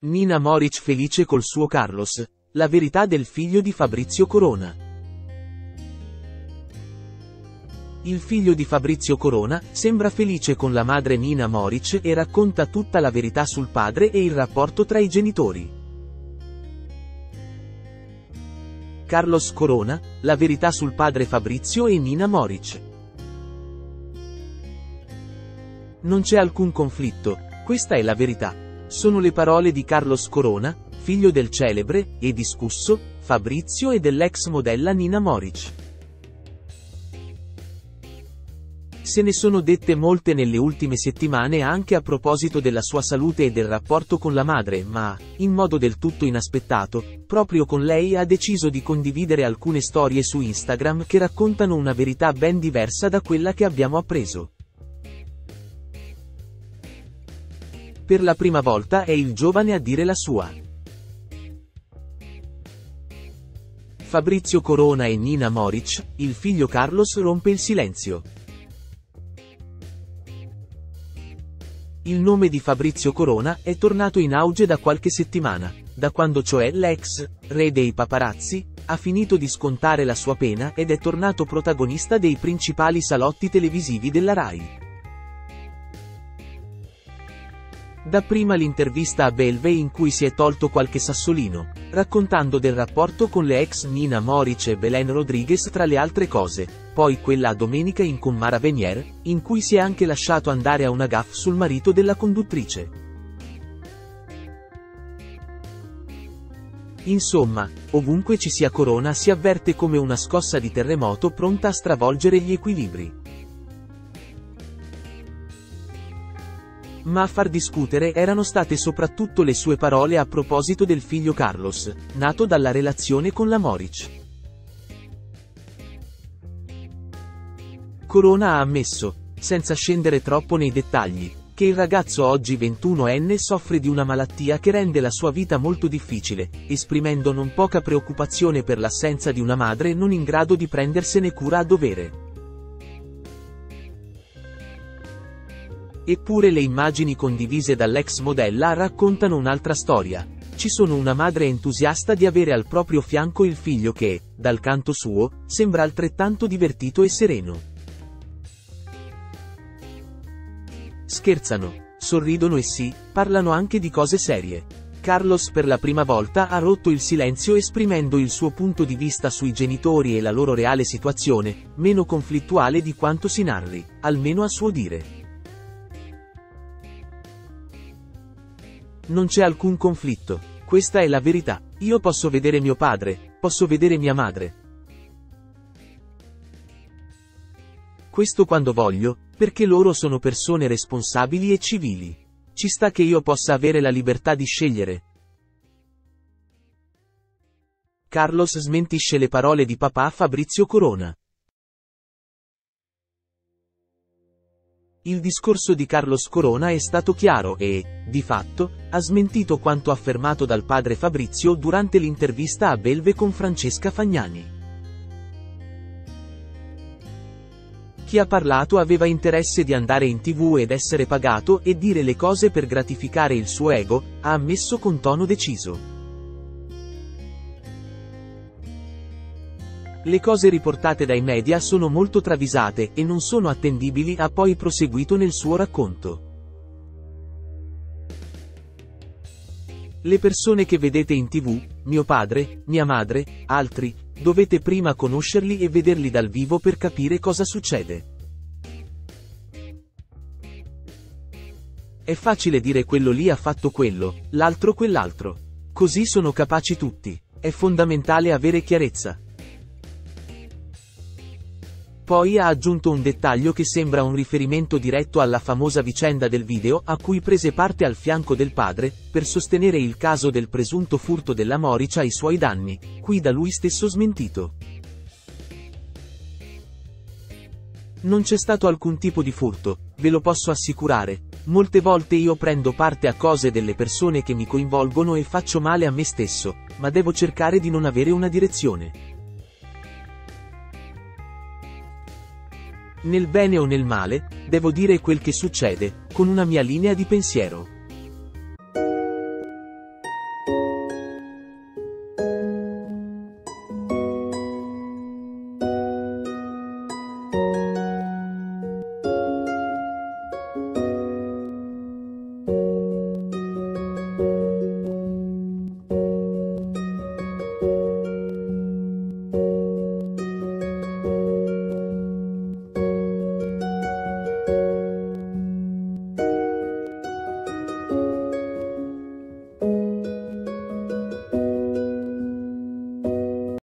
Nina Moric felice col suo Carlos, la verità del figlio di Fabrizio Corona. Il figlio di Fabrizio Corona sembra felice con la madre Nina Moric e racconta tutta la verità sul padre e il rapporto tra i genitori. Carlos Corona, la verità sul padre Fabrizio e Nina Moric. Non c'è alcun conflitto, questa è la verità. Sono le parole di Carlos Corona, figlio del celebre e discusso Fabrizio e dell'ex modella Nina Moric. Se ne sono dette molte nelle ultime settimane anche a proposito della sua salute e del rapporto con la madre, ma, in modo del tutto inaspettato, proprio con lei ha deciso di condividere alcune storie su Instagram che raccontano una verità ben diversa da quella che abbiamo appreso. Per la prima volta è il giovane a dire la sua. Fabrizio Corona e Nina Moric, il figlio Carlos rompe il silenzio. Il nome di Fabrizio Corona è tornato in auge da qualche settimana, da quando cioè l'ex re dei paparazzi ha finito di scontare la sua pena ed è tornato protagonista dei principali salotti televisivi della Rai. Dapprima l'intervista a Belve in cui si è tolto qualche sassolino, raccontando del rapporto con le ex Nina Moric e Belen Rodriguez tra le altre cose, poi quella a Domenica in con Mara Venier, in cui si è anche lasciato andare a una gaffe sul marito della conduttrice. Insomma, ovunque ci sia Corona si avverte come una scossa di terremoto pronta a stravolgere gli equilibri. Ma a far discutere erano state soprattutto le sue parole a proposito del figlio Carlos, nato dalla relazione con la Moric. Corona ha ammesso, senza scendere troppo nei dettagli, che il ragazzo oggi 21enne soffre di una malattia che rende la sua vita molto difficile, esprimendo non poca preoccupazione per l'assenza di una madre non in grado di prendersene cura a dovere. Eppure le immagini condivise dall'ex modella raccontano un'altra storia. Ci sono una madre entusiasta di avere al proprio fianco il figlio che, dal canto suo, sembra altrettanto divertito e sereno. Scherzano, sorridono e sì, parlano anche di cose serie. Carlos per la prima volta ha rotto il silenzio esprimendo il suo punto di vista sui genitori e la loro reale situazione, meno conflittuale di quanto si narri, almeno a suo dire. Non c'è alcun conflitto, questa è la verità. Io posso vedere mio padre, posso vedere mia madre. Questo quando voglio, perché loro sono persone responsabili e civili. Ci sta che io possa avere la libertà di scegliere. Carlos smentisce le parole di papà Fabrizio Corona. Il discorso di Carlos Corona è stato chiaro e, di fatto, ha smentito quanto affermato dal padre Fabrizio durante l'intervista a Belve con Francesca Fagnani. Chi ha parlato aveva interesse di andare in TV ed essere pagato e dire le cose per gratificare il suo ego, ha ammesso con tono deciso. Le cose riportate dai media sono molto travisate e non sono attendibili, ha poi proseguito nel suo racconto. Le persone che vedete in TV, mio padre, mia madre, altri, dovete prima conoscerli e vederli dal vivo per capire cosa succede. È facile dire quello lì ha fatto quello, l'altro quell'altro. Così sono capaci tutti. È fondamentale avere chiarezza. Poi ha aggiunto un dettaglio che sembra un riferimento diretto alla famosa vicenda del video a cui prese parte al fianco del padre, per sostenere il caso del presunto furto della Moric ai suoi danni, qui da lui stesso smentito. Non c'è stato alcun tipo di furto, ve lo posso assicurare. Molte volte io prendo parte a cose delle persone che mi coinvolgono e faccio male a me stesso, ma devo cercare di non avere una direzione. Nel bene o nel male, devo dire quel che succede, con una mia linea di pensiero.